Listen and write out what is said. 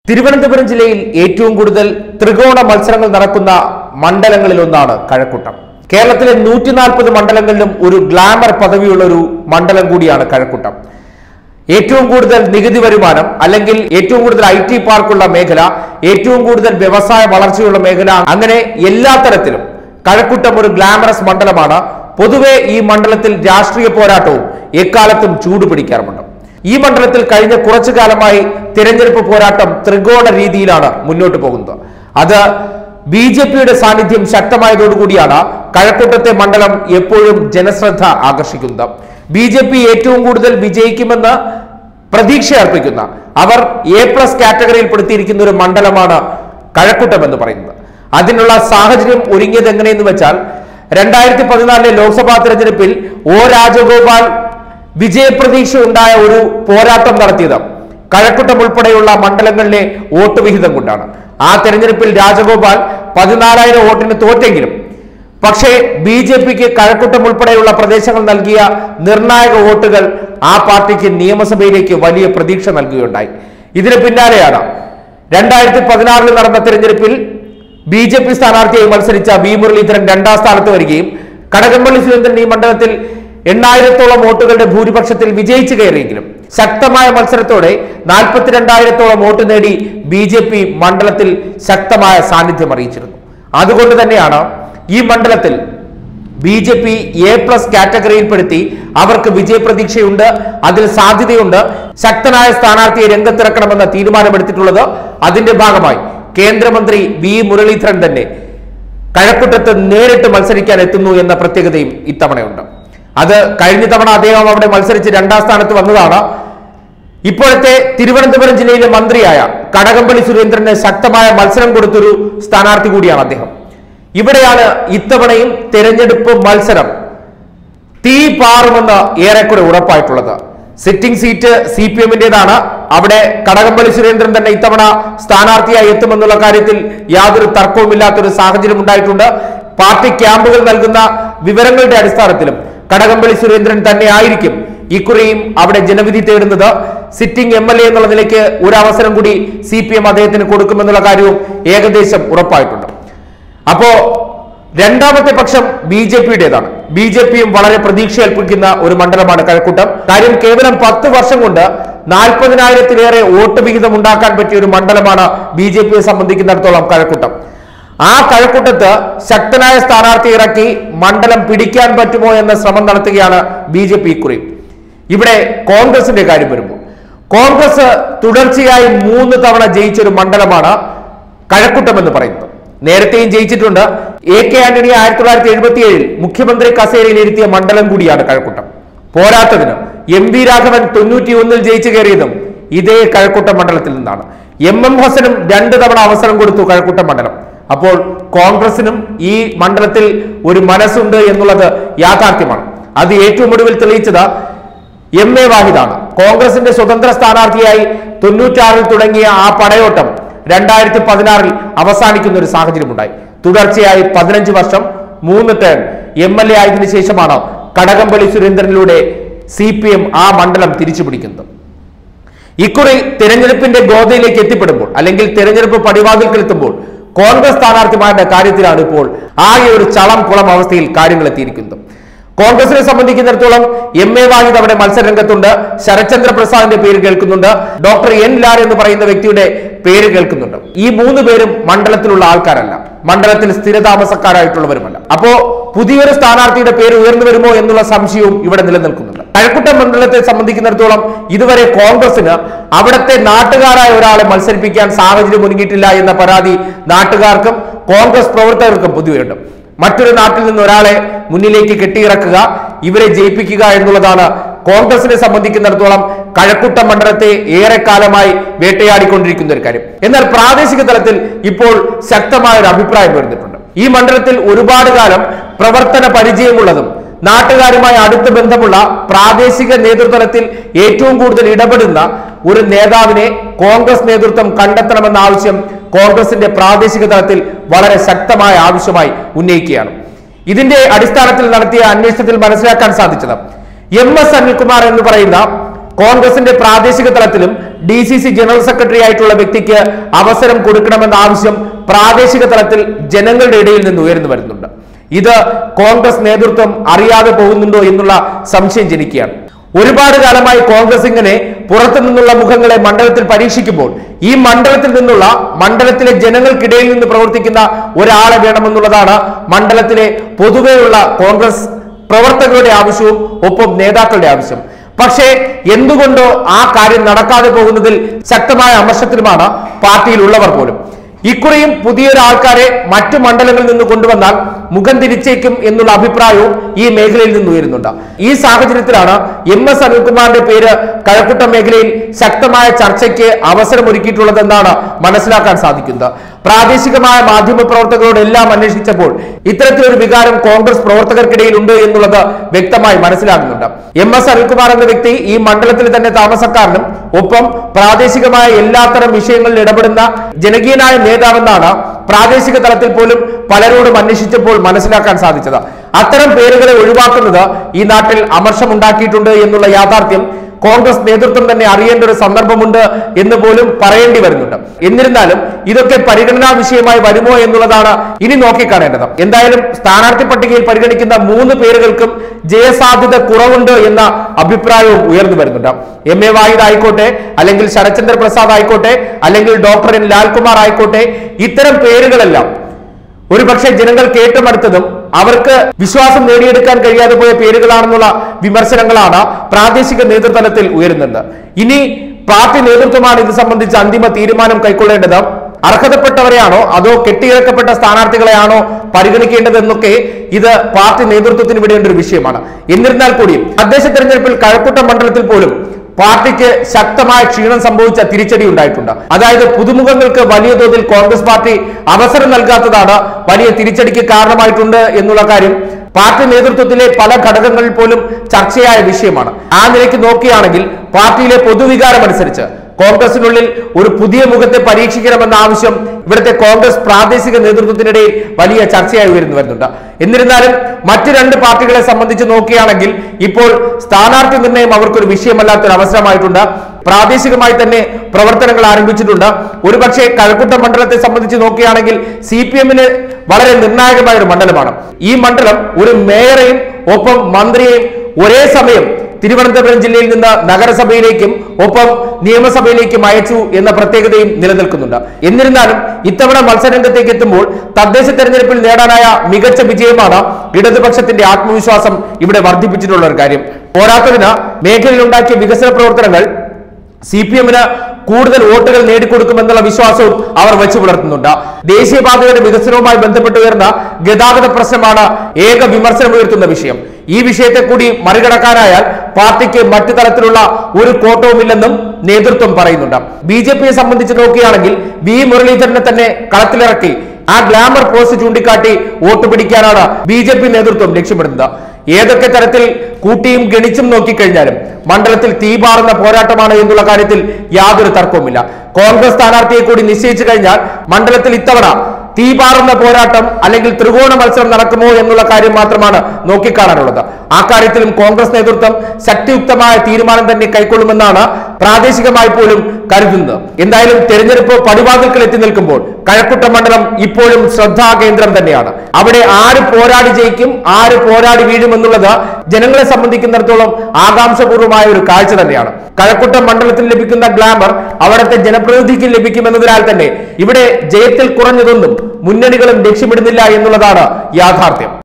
തിരുവനന്തപുരം ജില്ലയിൽ ഏറ്റവും കൂടുതൽ ത്രികോണ മത്സരങ്ങൾ നടക്കുന്ന മണ്ഡലങ്ങളിൽ ഒന്നാണ് കഴക്കൂട്ടം. കേരളത്തിലെ 140 മണ്ഡലങ്ങളിലും ഒരു ഗ്ലാമർ പദവിയുള്ള ഒരു മണ്ഡലം കൂടിയാണ് കഴക്കൂട്ടം. ഏറ്റവും കൂടുതൽ നികുതി വരുമാനം അല്ലെങ്കിൽ ഏറ്റവും കൂടുതൽ IT പാർക്കുള്ള മേഖല, ഏറ്റവും കൂടുതൽ വ്യവസായ വളർച്ചയുള്ള മേഖല, അങ്ങനെ എല്ലാ തരത്തിലും കഴക്കൂട്ടം ഒരു ഗ്ലാമറസ് മണ്ഡലമാണ്. പൊതുവെ ഈ മണ്ഡലത്തിൽ രാഷ്ട്രീയ പോരാട്ടവും എക്കാലത്തും ചൂടുപിടിക്കാറുമുണ്ട്. ഈ മണ്ഡലത്തിൽ കഴിഞ്ഞ കുറച്ചു കാലമായി തിരഞ്ഞെടുപ്പ് പോരാട്ടം ത്രികോണ രീതിയിലാണ് മുന്നോട്ട് പോകുന്നത്. അത് BJPയുടെ സാന്നിധ്യം ശക്തമായതോടുകൂടിയാണ് കഴക്കൂട്ടത്തെ മണ്ഡലം എപ്പോഴും ജനശ്രദ്ധ ആകർഷിക്കുന്നത്. BJP ഏറ്റവും കൂടുതൽ വിജയിക്കുമെന്ന് പ്രതീക്ഷ അർപ്പിക്കുന്ന, അവർ A+ കാറ്റഗറിയിൽ പെടുത്തിയിരിക്കുന്ന ഒരു മണ്ഡലമാണ് കഴക്കൂട്ടം എന്ന് പറയുന്നത്. അതിനുള്ള സാഹചര്യം ഒരുങ്ങിയത് എങ്ങനെയെന്ന് വെച്ചാൽ 2014 ലോക്സഭാ തെരഞ്ഞെടുപ്പിൽ O രാജഗോപാൽ വിജയപ്രതീക്ഷ ഉണ്ടായ ഒരു പോരാട്ടം നടത്തിയത് കഴക്കൂട്ടം ഉൾപ്പെടെയുള്ള മണ്ഡലങ്ങളിലെ വോട്ട് വിഹിതം കൊണ്ടാണ്. ആ തെരഞ്ഞെടുപ്പിൽ രാജഗോപാൽ 14,000 വോട്ടിന് തോറ്റെങ്കിലും പക്ഷേ BJPക്ക് കഴക്കൂട്ടം ഉൾപ്പെടെയുള്ള പ്രദേശങ്ങൾ നൽകിയ നിർണായക വോട്ടുകൾ ആ പാർട്ടിക്ക് നിയമസഭയിലേക്ക് വലിയ പ്രതീക്ഷ നൽകുകയുണ്ടായി. ഇതിന് പിന്നാലെയാണ് 2016 നടന്ന തെരഞ്ഞെടുപ്പിൽ BJP സ്ഥാനാർത്ഥിയായി മത്സരിച്ച V മുരളീധരൻ 2ാം സ്ഥാനത്ത് വരികയും കടകംപള്ളി സുരേന്ദ്രൻ ഈ മണ്ഡലത്തിൽ 8,000-ഓളം വോട്ടുകളുടെ ഭൂരിപക്ഷത്തിൽ വിജയിച്ചു കയറിയെങ്കിലും ശക്തമായ മത്സരത്തോടെ 42,000-ഓളം വോട്ട് നേടി BJP മണ്ഡലത്തിൽ ശക്തമായ സാന്നിധ്യം അറിയിച്ചിരുന്നു. അതുകൊണ്ട് തന്നെയാണ് ഈ മണ്ഡലത്തിൽ BJP A+ കാറ്റഗറിയിൽപ്പെടുത്തി അവർക്ക് വിജയപ്രതീക്ഷയുണ്ട്, അതിൽ സാധ്യതയുണ്ട്, ശക്തനായ സ്ഥാനാർത്ഥിയെ രംഗത്തിറക്കണമെന്ന തീരുമാനമെടുത്തിട്ടുള്ളത്. അതിന്റെ ഭാഗമായി കേന്ദ്രമന്ത്രി V മുരളീധരൻ തന്നെ കഴക്കൂട്ടത്ത് നേരിട്ട് മത്സരിക്കാൻ എത്തുന്നു എന്ന പ്രത്യേകതയും ഇത്തവണയുണ്ട്. അത് കഴിഞ്ഞ തവണ അദ്ദേഹം അവിടെ മത്സരിച്ച് 2ാം സ്ഥാനത്ത് വന്നതാണ്. ഇപ്പോഴത്തെ തിരുവനന്തപുരം ജില്ലയിലെ മന്ത്രിയായ കടകംപള്ളി സുരേന്ദ്രന് ശക്തമായ മത്സരം കൊടുത്തൊരു സ്ഥാനാർത്ഥി കൂടിയാണ് അദ്ദേഹം. ഇവിടെയാണ് ഇത്തവണയും തെരഞ്ഞെടുപ്പ് മത്സരം തീ പാറുമെന്ന് ഏറെക്കുറെ ഉറപ്പായിട്ടുള്ളത്. Sitting seat CPIMന്റേതാണ്. അവിടെ കടകംപള്ളി സുരേന്ദ്രൻ തന്നെ ഇത്തവണ സ്ഥാനാർത്ഥിയായി എത്തുമെന്നുള്ള കാര്യത്തിൽ യാതൊരു തർക്കവുമില്ലാത്തൊരു സാഹചര്യം ഉണ്ടായിട്ടുണ്ട്. പാർട്ടി ക്യാമ്പുകൾ നൽകുന്ന വിവരങ്ങളുടെ അടിസ്ഥാനത്തിലും കടകംപള്ളി സുരേന്ദ്രൻ തന്നെ ആയിരിക്കും ഇക്കുറിയും അവിടെ ജനവിധി തേടുന്നത്. സിറ്റിംഗ് MLA എന്നുള്ള നിലയ്ക്ക് ഒരു അവസരം കൂടി CPIM അദ്ദേഹത്തിന് കൊടുക്കുമെന്നുള്ള കാര്യവും ഏകദേശം ഉറപ്പായിട്ടുണ്ട്. അപ്പോ രണ്ടാമത്തെ പക്ഷം BJPയുടേതാണ്. BJPയും വളരെ പ്രതീക്ഷ ഏൽപ്പിക്കുന്ന ഒരു മണ്ഡലമാണ് കഴക്കൂട്ടം. കാര്യം കേവലം 10 വർഷം കൊണ്ട് 40,000-ലേറെ വോട്ട് വിഹിതം ഉണ്ടാക്കാൻ പറ്റിയ ഒരു മണ്ഡലമാണ് BJPയെ സംബന്ധിക്കുന്നിടത്തോളം കഴക്കൂട്ടം. ആ കഴക്കൂട്ടത്ത് ശക്തനായ സ്ഥാനാർത്ഥി ഇറക്കി മണ്ഡലം പിടിക്കാൻ പറ്റുമോ എന്ന ശ്രമം നടത്തുകയാണ് BJP ഇക്കുറി. ഇവിടെ കോൺഗ്രസിന്റെ കാര്യം വരുമ്പോൾ കോൺഗ്രസ് തുടർച്ചയായി 3 തവണ ജയിച്ചൊരു മണ്ഡലമാണ് കഴക്കൂട്ടം എന്ന് പറയുന്നത്. നേരത്തെയും ജയിച്ചിട്ടുണ്ട്. AK ആന്റണി 1977 മുഖ്യമന്ത്രി കസേരയിൽ ഇരുത്തിയ മണ്ഡലം കൂടിയാണ് കഴക്കൂട്ടം. പോരാത്തതിന് MV രാഘവൻ 91 ജയിച്ചു കയറിയതും ഇതേ കഴക്കൂട്ടം മണ്ഡലത്തിൽ നിന്നാണ്. MM ഹസനും 2 തവണ അവസരം കൊടുത്തു കഴക്കൂട്ടം മണ്ഡലം. അപ്പോൾ കോൺഗ്രസിനും ഈ മണ്ഡലത്തിൽ ഒരു മനസ്സുണ്ട് എന്നുള്ളത് യാഥാർത്ഥ്യമാണ്. അത് ഏറ്റവും ഒടുവിൽ തെളിയിച്ചത് MA വാഹിദാണ്. കോൺഗ്രസിന്റെ സ്വതന്ത്ര സ്ഥാനാർത്ഥിയായി 96-ൽ തുടങ്ങിയ ആ പടയോട്ടം 2016-ൽ അവസാനിക്കുന്ന ഒരു സാഹചര്യമുണ്ടായി. തുടർച്ചയായി 15 വർഷം 3 ടേം MLA ആയതിനു ശേഷമാണ് കടകംപള്ളി സുരേന്ദ്രനിലൂടെ CPIM ആ മണ്ഡലം തിരിച്ചു പിടിക്കുന്നത്. ഇക്കുറി തെരഞ്ഞെടുപ്പിന്റെ ഗോതയിലേക്ക് എത്തിപ്പെടുമ്പോൾ അല്ലെങ്കിൽ തെരഞ്ഞെടുപ്പ് പടിവാതിൽക്കൽ എത്തുമ്പോൾ കോൺഗ്രസ് സ്ഥാനാർത്ഥിമാരുടെ കാര്യത്തിലാണ് ഇപ്പോൾ ആകെ ഒരു ചളം കുളം അവസ്ഥയിൽ കാര്യങ്ങൾ എത്തിയിരിക്കുന്നത്. കോൺഗ്രസിനെ സംബന്ധിക്കുന്നിടത്തോളം MA വാഹിദ് അവിടെ മത്സരരംഗത്തുണ്ട്. ശരത്ചന്ദ്ര പ്രസാദിന്റെ പേര് കേൾക്കുന്നുണ്ട്. ഡോക്ടർ N ലാൽ എന്ന് പറയുന്ന വ്യക്തിയുടെ പേര് കേൾക്കുന്നുണ്ട്. ഈ 3 പേരും മണ്ഡലത്തിലുള്ള ആൾക്കാരല്ല, മണ്ഡലത്തിൽ സ്ഥിരതാമസക്കാരായിട്ടുള്ളവരുമല്ല. അപ്പോ പുതിയൊരു സ്ഥാനാർത്ഥിയുടെ പേര് ഉയർന്നു വരുമോ എന്നുള്ള സംശയവും ഇവിടെ നിലനിൽക്കുന്നുണ്ട്. കഴക്കൂട്ടം മണ്ഡലത്തെ സംബന്ധിക്കുന്നിടത്തോളം ഇതുവരെ കോൺഗ്രസിന് അവിടുത്തെ നാട്ടുകാരായ ഒരാളെ മത്സരിപ്പിക്കാൻ സാഹചര്യം ഒരുങ്ങിയിട്ടില്ല എന്ന പരാതി നാട്ടുകാർക്കും കോൺഗ്രസ് പ്രവർത്തകർക്കും പൊതുവെയുണ്ട്. മറ്റൊരു നാട്ടിൽ നിന്ന് ഒരാളെ മുന്നിലേക്ക് കെട്ടിയിറക്കുക, ഇവരെ ജയിപ്പിക്കുക എന്നുള്ളതാണ് കോൺഗ്രസിനെ സംബന്ധിക്കുന്നിടത്തോളം കഴക്കൂട്ടം മണ്ഡലത്തെ ഏറെക്കാലമായി വേട്ടയാടിക്കൊണ്ടിരിക്കുന്ന ഒരു കാര്യം. എന്നാൽ പ്രാദേശിക തലത്തിൽ ഇപ്പോൾ ശക്തമായ ഒരു അഭിപ്രായം വരുന്നിട്ടുണ്ട്. ഈ മണ്ഡലത്തിൽ ഒരുപാട് കാലം പ്രവർത്തന പരിചയമുള്ളതും നാട്ടുകാരുമായി അടുത്ത ബന്ധമുള്ള പ്രാദേശിക നേതൃത്വത്തിൽ ഏറ്റവും കൂടുതൽ ഇടപെടുന്ന ഒരു നേതാവിനെ കോൺഗ്രസ് നേതൃത്വം കണ്ടെത്തണമെന്ന ആവശ്യം കോൺഗ്രസിന്റെ പ്രാദേശിക തലത്തിൽ വളരെ ശക്തമായ ആവശ്യമായി ഉന്നയിക്കുകയാണ്. ഇതിന്റെ അടിസ്ഥാനത്തിൽ നടത്തിയ അന്വേഷണത്തിൽ മനസ്സിലാക്കാൻ സാധിച്ചത് MS അനിൽകുമാർ എന്ന് പറയുന്ന കോൺഗ്രസിന്റെ പ്രാദേശിക തലത്തിലും DCC ജനറൽ സെക്രട്ടറി ആയിട്ടുള്ള വ്യക്തിക്ക് അവസരം കൊടുക്കണമെന്ന ആവശ്യം പ്രാദേശിക തലത്തിൽ ജനങ്ങളുടെ ഇടയിൽ നിന്ന് ഉയർന്നു വരുന്നുണ്ട്. ഇത് കോൺഗ്രസ് നേതൃത്വം അറിയാതെ പോകുന്നുണ്ടോ എന്നുള്ള സംശയം ജനിക്കുകയാണ്. ഒരുപാട് കാലമായി കോൺഗ്രസ് ഇങ്ങനെ പുറത്തു നിന്നുള്ള മുഖങ്ങളെ മണ്ഡലത്തിൽ പരീക്ഷിക്കുമ്പോൾ ഈ മണ്ഡലത്തിൽ നിന്നുള്ള മണ്ഡലത്തിലെ ജനങ്ങൾക്കിടയിൽ നിന്ന് പ്രവർത്തിക്കുന്ന ഒരാളെ വേണമെന്നുള്ളതാണ് മണ്ഡലത്തിലെ പൊതുവെയുള്ള കോൺഗ്രസ് പ്രവർത്തകരുടെ ആവശ്യവും ഒപ്പം നേതാക്കളുടെ ആവശ്യം. പക്ഷേ എന്തുകൊണ്ടോ ആ കാര്യം നടക്കാതെ പോകുന്നതിൽ ശക്തമായ അമർഷത്തിലുമാണ് പാർട്ടിയിലുള്ളവർ പോലും. ഇക്കുറിയും പുതിയൊരാൾക്കാരെ മറ്റു മണ്ഡലങ്ങളിൽ നിന്ന് കൊണ്ടുവന്നാൽ മുഖം തിരിച്ചേക്കും എന്നുള്ള അഭിപ്രായവും ഈ മേഖലയിൽ നിന്ന് ഉയരുന്നുണ്ട്. ഈ സാഹചര്യത്തിലാണ് MS അനിൽകുമാറിന്റെ പേര് കഴക്കൂട്ടം മേഖലയിൽ ശക്തമായ ചർച്ചയ്ക്ക് അവസരമൊരുക്കിയിട്ടുള്ളതെന്നാണ് മനസ്സിലാക്കാൻ സാധിക്കുന്നത്. പ്രാദേശികമായ മാധ്യമ പ്രവർത്തകരോടെല്ലാം അന്വേഷിച്ചപ്പോൾ ഇത്തരത്തിലൊരു വികാരം കോൺഗ്രസ് പ്രവർത്തകർക്കിടയിൽ ഉണ്ട് എന്നുള്ളത് വ്യക്തമായി മനസ്സിലാകുന്നുണ്ട്. MS അനിൽകുമാർ എന്ന വ്യക്തി ഈ മണ്ഡലത്തിൽ തന്നെ താമസക്കാരനും ഒപ്പം പ്രാദേശികമായ എല്ലാത്തരം വിഷയങ്ങളിൽ ഇടപെടുന്ന ജനകീയനായ നേതാവെന്നാണ് പ്രാദേശിക തലത്തിൽ പോലും പലരോടും അന്വേഷിച്ചപ്പോൾ മനസ്സിലാക്കാൻ സാധിച്ചത്. അത്തരം പേരുകളെ ഒഴിവാക്കുന്നത് ഈ നാട്ടിൽ അമർഷമുണ്ടാക്കിയിട്ടുണ്ട് എന്നുള്ള യാഥാർത്ഥ്യം കോൺഗ്രസ് നേതൃത്വം തന്നെ അറിയേണ്ട ഒരു സന്ദർഭമുണ്ട് എന്ന് പോലും പറയേണ്ടി വരുന്നുണ്ട്. എന്നിരുന്നാലും ഇതൊക്കെ പരിഗണനാ വിഷയമായി വരുമോ എന്നുള്ളതാണ് ഇനി നോക്കിക്കാണേണ്ടത്. എന്തായാലും സ്ഥാനാർത്ഥി പട്ടികയിൽ പരിഗണിക്കുന്ന 3 പേരുകൾക്കും ജയസാധ്യത കുറവുണ്ട് എന്ന അഭിപ്രായവും ഉയർന്നു വരുന്നുണ്ട്. MA വാഹിദ് ആയിക്കോട്ടെ, അല്ലെങ്കിൽ ശരത്ചന്ദ്ര പ്രസാദ് ആയിക്കോട്ടെ, അല്ലെങ്കിൽ ഡോക്ടർ N ലാൽകുമാർ ആയിക്കോട്ടെ, ഇത്തരം പേരുകളെല്ലാം ഒരുപക്ഷെ ജനങ്ങൾ കേട്ടുമടുത്തതും അവർക്ക് വിശ്വാസം നേടിയെടുക്കാൻ കഴിയാതെ പോയ പേരുകളാണെന്നുള്ള വിമർശനങ്ങളാണ് പ്രാദേശിക നേതൃതലത്തിൽ ഉയരുന്നത്. ഇനി പാർട്ടി നേതൃത്വമാണ് ഇത് സംബന്ധിച്ച് അന്തിമ തീരുമാനം കൈക്കൊള്ളേണ്ടത്. അർഹതപ്പെട്ടവരെയാണോ അതോ കെട്ടിയിറക്കപ്പെട്ട സ്ഥാനാർത്ഥികളെയാണോ പരിഗണിക്കേണ്ടതെന്നൊക്കെ ഇത് പാർട്ടി നേതൃത്വത്തിന് വിടേണ്ട ഒരു വിഷയമാണ്. എന്നിരുന്നാൽ കൂടിയും തദ്ദേശ തെരഞ്ഞെടുപ്പിൽ കഴക്കൂട്ടം മണ്ഡലത്തിൽ പോലും പാർട്ടിക്ക് ശക്തമായ ക്ഷീണം സംഭവിച്ച തിരിച്ചടി ഉണ്ടായിട്ടുണ്ട്. അതായത് പുതുമുഖങ്ങൾക്ക് വലിയ തോതിൽ കോൺഗ്രസ് പാർട്ടി അവസരം നൽകാത്തതാണ് വലിയ തിരിച്ചടിക്ക് കാരണമായിട്ടുണ്ട് എന്നുള്ള കാര്യം പാർട്ടി നേതൃത്വത്തിലെ പല ഘടകങ്ങളിൽ പോലും ചർച്ചയായ വിഷയമാണ്. ആ നിലയ്ക്ക് നോക്കുകയാണെങ്കിൽ പാർട്ടിയിലെ പൊതുവികാരം അനുസരിച്ച് കോൺഗ്രസിനുള്ളിൽ ഒരു പുതിയ മുഖത്തെ പരീക്ഷിക്കണമെന്ന ആവശ്യം ഇവിടുത്തെ കോൺഗ്രസ് പ്രാദേശിക നേതൃത്വത്തിനിടയിൽ വലിയ ചർച്ചയായി വരുന്നുണ്ട്. എന്നിരുന്നാലും മറ്റു 2 പാർട്ടികളെ സംബന്ധിച്ച് നോക്കുകയാണെങ്കിൽ ഇപ്പോൾ സ്ഥാനാർത്ഥി നിർണയം അവർക്കൊരു വിഷയമല്ലാത്തൊരു അവസരമായിട്ടുണ്ട്. പ്രാദേശികമായി തന്നെ പ്രവർത്തനങ്ങൾ ആരംഭിച്ചിട്ടുണ്ട്. ഒരുപക്ഷെ കഴക്കൂട്ടം മണ്ഡലത്തെ സംബന്ധിച്ച് നോക്കുകയാണെങ്കിൽ CPIM-ന് വളരെ നിർണായകമായ ഒരു മണ്ഡലമാണ്. ഈ മണ്ഡലം ഒരു മേയറെയും ഒപ്പം മന്ത്രിയെയും ഒരേ സമയം തിരുവനന്തപുരം ജില്ലയിൽ നിന്ന് നഗരസഭയിലേക്കും ഒപ്പം നിയമസഭയിലേക്കും അയച്ചു എന്ന പ്രത്യേകതയും നിലനിൽക്കുന്നുണ്ട്. എന്നിരുന്നാലും ഇത്തവണ മത്സരരംഗത്തേക്ക് എത്തുമ്പോൾ തദ്ദേശ തെരഞ്ഞെടുപ്പിൽ നേടാനായ മികച്ച വിജയമാണ് ഇടതുപക്ഷത്തിന്റെ ആത്മവിശ്വാസം ഇവിടെ വർദ്ധിപ്പിച്ചിട്ടുള്ള ഒരു കാര്യം. പോരാത്തതിന് മേഖലയിലുണ്ടാക്കിയ വികസന പ്രവർത്തനങ്ങൾ CPIM-ന് കൂടുതൽ വോട്ടുകൾ നേടിക്കൊടുക്കുമെന്നുള്ള വിശ്വാസവും അവർ വെച്ചു പുലർത്തുന്നുണ്ട്. ദേശീയപാതയുടെ വികസനവുമായി ബന്ധപ്പെട്ടുയർന്ന ഗതാഗത പ്രശ്നമാണ് ഏക വിമർശനമുയർത്തുന്ന വിഷയം. ഈ വിഷയത്തെ കൂടി മറികടക്കാനായാൽ പാർട്ടിക്ക് മറ്റു തരത്തിലുള്ള ഒരു കോട്ടവുമില്ലെന്നും നേതൃത്വം പറയുന്നുണ്ട്. BJP-യെ സംബന്ധിച്ച് നോക്കുകയാണെങ്കിൽ V മുരളീധരനെ തന്നെ കളത്തിലിറക്കി ആ ഗ്ലാമർ പോസ്റ്റ് ചൂണ്ടിക്കാട്ടി വോട്ട് പിടിക്കാനാണ് BJP നേതൃത്വം ലക്ഷ്യമിടുന്നത്. ഏതൊക്കെ തരത്തിൽ കൂട്ടിയും ഗണിച്ചും നോക്കിക്കഴിഞ്ഞാലും മണ്ഡലത്തിൽ തീപാറുന്ന പോരാട്ടമാണ് എന്നുള്ള കാര്യത്തിൽ യാതൊരു തർക്കവുമില്ല. കോൺഗ്രസ് സ്ഥാനാർത്ഥിയെ കൂടി നിശ്ചയിച്ചു കഴിഞ്ഞാൽ മണ്ഡലത്തിൽ ഇത്തവണ തീപാറുന്ന പോരാട്ടം അല്ലെങ്കിൽ ത്രികോണ മത്സരം നടക്കുമോ എന്നുള്ള കാര്യം മാത്രമാണ് നോക്കിക്കാണാനുള്ളത്. ആ കാര്യത്തിലും കോൺഗ്രസ് നേതൃത്വം ശക്തിയുക്തമായ തീരുമാനം തന്നെ കൈക്കൊള്ളുമെന്നാണ് പ്രാദേശികമായി പോലും കരുതുന്നത്. എന്തായാലും തെരഞ്ഞെടുപ്പ് പടിവാതിൽക്കൽ എത്തി നിൽക്കുമ്പോൾ കഴക്കൂട്ടം മണ്ഡലം ഇപ്പോഴും ശ്രദ്ധാകേന്ദ്രം തന്നെയാണ്. അവിടെ ആര് പോരാടി ജയിക്കും, ആര് പോരാടി വീഴുമെന്നുള്ളത് ജനങ്ങളെ സംബന്ധിക്കുന്നിടത്തോളം ആകാംക്ഷപൂർവമായ ഒരു കാഴ്ച തന്നെയാണ്. കഴക്കൂട്ടം മണ്ഡലത്തിൽ ലഭിക്കുന്ന ഗ്ലാമർ അവിടുത്തെ ജനപ്രതിനിധിക്ക് ലഭിക്കുമെന്നതിനാൽ തന്നെ ഇവിടെ ജയത്തിൽ കുറഞ്ഞതൊന്നും മുന്നണികളും ലക്ഷ്യമിടുന്നില്ല എന്നുള്ളതാണ് യാഥാർത്ഥ്യം.